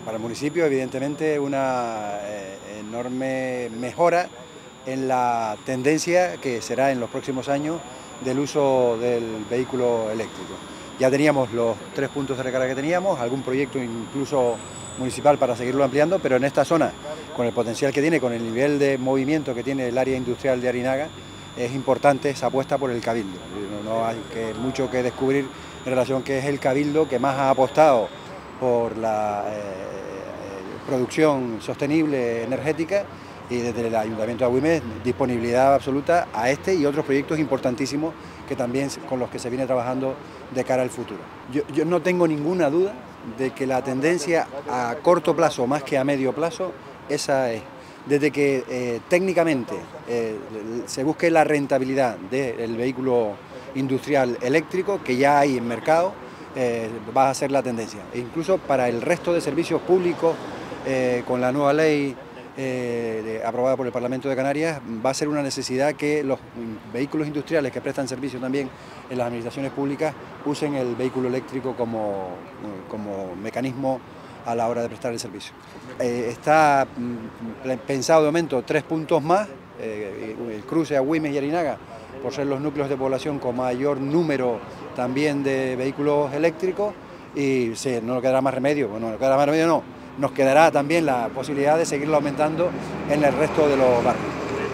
Para el municipio, evidentemente, una enorme mejora en la tendencia que será en los próximos años del uso del vehículo eléctrico. Ya teníamos los 3 puntos de recarga que teníamos, algún proyecto incluso municipal para seguirlo ampliando, pero en esta zona, con el potencial que tiene, con el nivel de movimiento que tiene el área industrial de Arinaga, es importante esa apuesta por el Cabildo. No hay mucho que descubrir en relación a que es el Cabildo que más ha apostado por la producción sostenible energética, y desde el Ayuntamiento de Agüimes disponibilidad absoluta a este y otros proyectos importantísimos que también con los que se viene trabajando de cara al futuro. Yo no tengo ninguna duda de que la tendencia a corto plazo más que a medio plazo, esa es. Desde que técnicamente se busque la rentabilidad del vehículo industrial eléctrico, que ya hay en mercado, va a ser la tendencia. E incluso para el resto de servicios públicos, con la nueva ley aprobada por el Parlamento de Canarias, va a ser una necesidad que los vehículos industriales que prestan servicio también en las administraciones públicas usen el vehículo eléctrico como mecanismo a la hora de prestar el servicio. Está pensado de momento 3 puntos más, el cruce a Agüimes y Arinaga, por ser los núcleos de población con mayor número también de vehículos eléctricos, y sí, no nos quedará más remedio, nos quedará también la posibilidad de seguirlo aumentando en el resto de los barrios.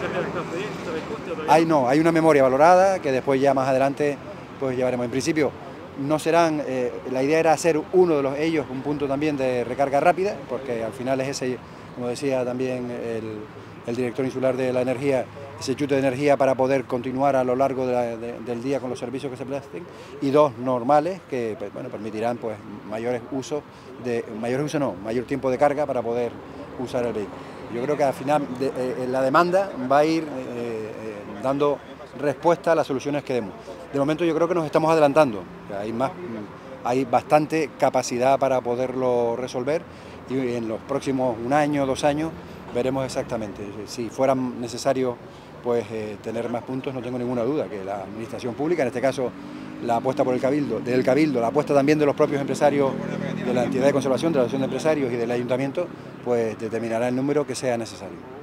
Hay una memoria valorada que después ya más adelante pues llevaremos. En principio no serán, la idea era hacer uno de ellos un punto también de recarga rápida, porque al final es ese, como decía también el director insular de la energía, ese chute de energía para poder continuar a lo largo del día con los servicios que se presten, y 2 normales que pues, bueno, permitirán pues, mayor tiempo de carga para poder usar el vehículo. Yo creo que al final la demanda va a ir dando respuesta a las soluciones que demos. De momento yo creo que nos estamos adelantando, hay bastante capacidad para poderlo resolver, y en los próximos 1 año, 2 años veremos exactamente. Si fuera necesario pues tener más puntos, no tengo ninguna duda que la administración pública, en este caso la apuesta por el Cabildo, la apuesta también de los propios empresarios, de la entidad de conservación, de la asociación de empresarios y del ayuntamiento, pues determinará el número que sea necesario.